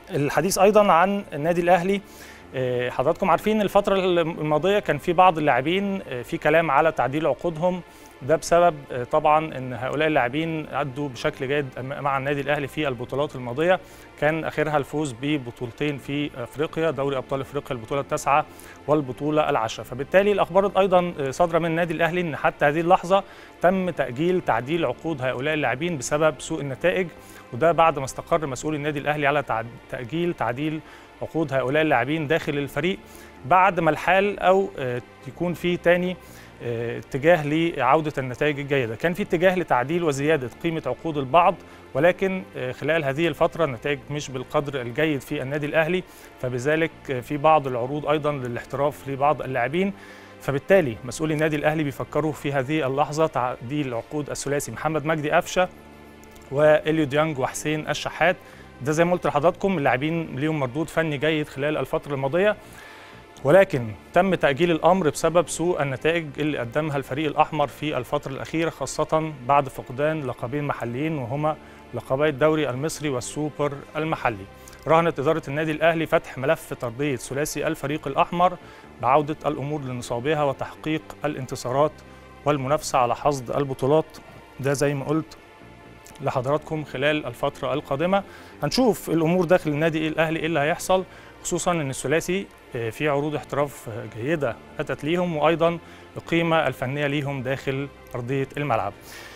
الحديث ايضا عن النادي الاهلي. حضراتكم عارفين الفتره الماضيه كان في بعض اللاعبين في كلام على تعديل عقودهم، ده بسبب طبعا ان هؤلاء اللاعبين ادوا بشكل جيد مع النادي الاهلي في البطولات الماضيه، كان اخرها الفوز ببطولتين في افريقيا، دوري ابطال افريقيا البطوله التاسعه والبطوله العاشره. فبالتالي الاخبار ايضا صادره من النادي الاهلي ان حتى هذه اللحظه تم تاجيل تعديل عقود هؤلاء اللاعبين بسبب سوء النتائج، وده بعد ما استقر مسؤولي النادي الاهلي على تعديل عقود هؤلاء اللاعبين داخل الفريق، بعد ما الحال او يكون في تاني اتجاه لعودة النتائج الجيدة. كان في اتجاه لتعديل وزيادة قيمة عقود البعض، ولكن خلال هذه الفترة النتائج مش بالقدر الجيد في النادي الأهلي، فبذلك في بعض العروض أيضا للاحتراف لبعض اللاعبين. فبالتالي مسؤولي النادي الأهلي بيفكروا في هذه اللحظة تعديل عقود الثلاثي محمد مجدي قفشة وإليو ديانج وحسين الشحات. ده زي ما قلت لحضراتكم اللاعبين ليهم مردود فني جيد خلال الفترة الماضية، ولكن تم تأجيل الأمر بسبب سوء النتائج اللي قدمها الفريق الأحمر في الفترة الأخيرة، خاصة بعد فقدان لقبين محليين وهما لقبي الدوري المصري والسوبر المحلي. رهنت إدارة النادي الأهلي فتح ملف ترضية ثلاثي الفريق الأحمر بعودة الأمور لنصابها وتحقيق الانتصارات والمنافسة على حصد البطولات. ده زي ما قلت لحضراتكم خلال الفترة القادمة هنشوف الأمور داخل النادي الأهلي إيه اللي هيحصل، خصوصا أن الثلاثي في عروض احتراف جيدة أتت ليهم، وأيضا القيمة الفنية ليهم داخل أرضية الملعب.